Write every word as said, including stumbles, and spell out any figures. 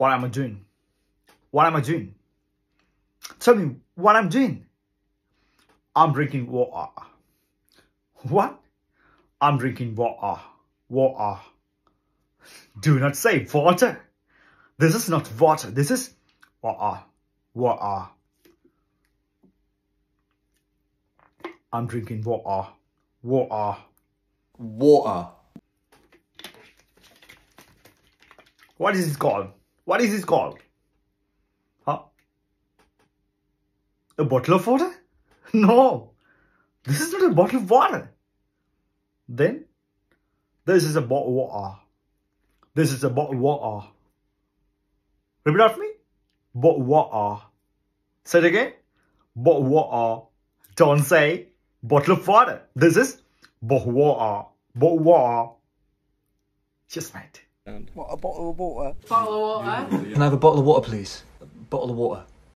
What am I doing? What am I doing? Tell me what I'm doing. I'm drinking water. What? I'm drinking water. Water. Do not say water. This is not water. This is water. Water. I'm drinking water. Water. Water. What is this called? What is this called? Huh? A bottle of water? No. This is not a bottle of water. Then, this is a bottle of water. This is a bottle of water. Repeat after me. Bottle of water. Say it again. Bottle of water. Don't say bottle of water. This is bottle of water. Bottle of water. Just mate. What, a bottle of water? Bottle of water? Can I have a bottle of water, please? A bottle of water.